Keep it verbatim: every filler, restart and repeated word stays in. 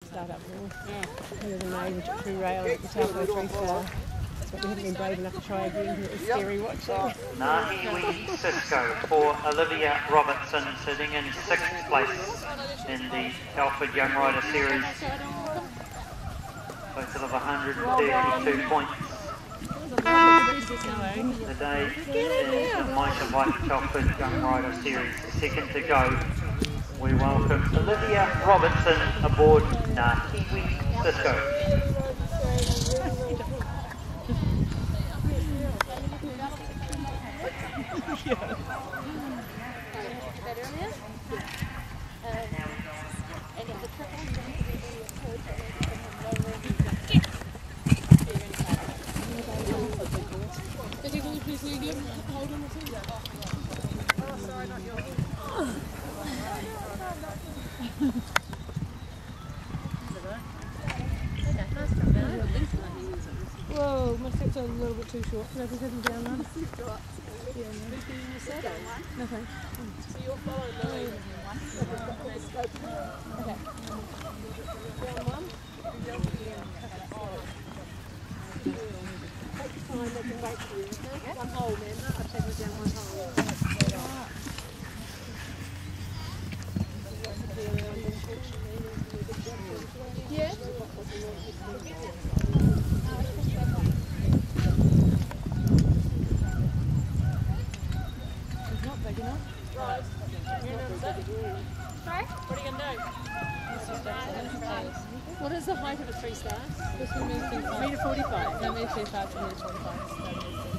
start up north. Yeah. We were the maid and took through rail at the top of a three star. But we haven't been brave enough to try again because it was scary watching. Ngahiwi Cisco for Olivia Robertson, sitting in sixth place in the Telford Young Rider Series. Total of one hundred thirty-two points. Today is the Mitre White Telford Young Rider Series. Second to go. We welcome Olivia Robertson aboard Ngahiwi Cisco. Whoa, my steps are a little bit too short. Can I just have them down one? Yeah, no. Okay. So you're following the lead. Okay. Down one. Take your time, they can wait for you, okay? One hole then, I'll take you down one hole. Yeah? It's not big enough. Right. Sorry? What are you going to do? What is the height of a three stars? This one is metre forty-five. No, metre forty-five to metre forty-five.